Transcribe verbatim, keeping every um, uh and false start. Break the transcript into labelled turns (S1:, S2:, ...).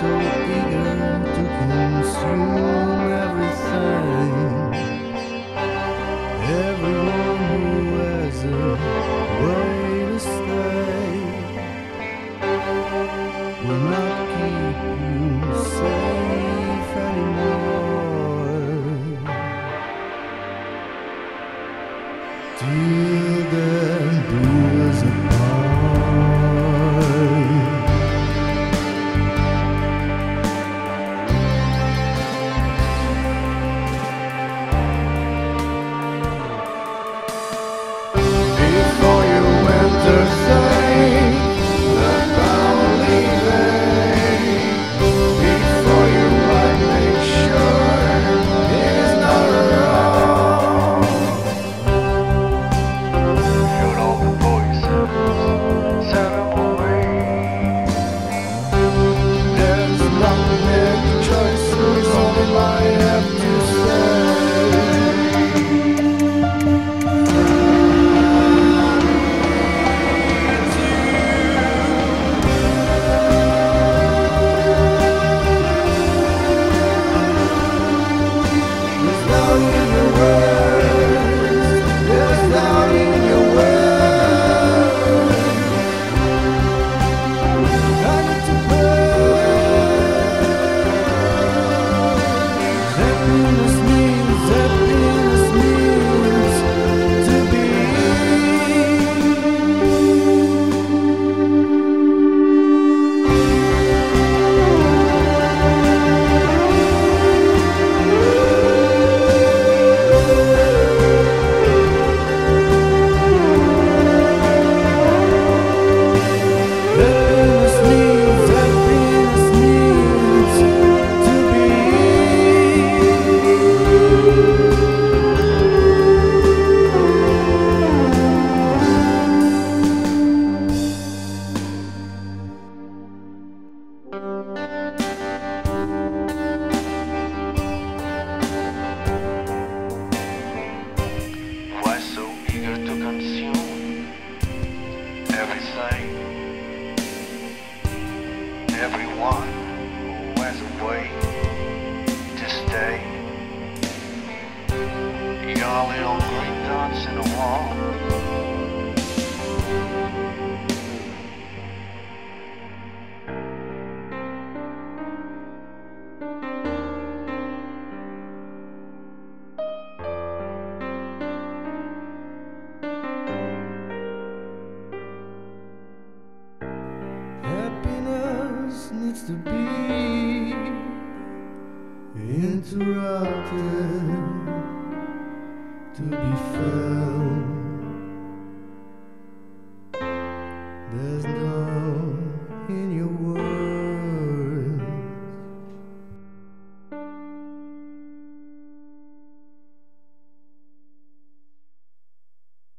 S1: so eager to consume everything. Everyone who has a way to stay will not keep you safe anymore. Till then, do us apart. Before you enter, say about leaving. Before you might make sure it's not wrong.
S2: Shoot all the boys, set them away.
S1: There's not many choices, only might have to stay. There's doubt in your words. There's doubt in your words. I need to burn. Happiness means, happiness means to be. Happiness means, happiness means to be.
S2: Why so eager to consume everything? Everyone who has a way to stay. Your little green dots in the wall.
S1: Happiness needs to be interrupted to be felt. There's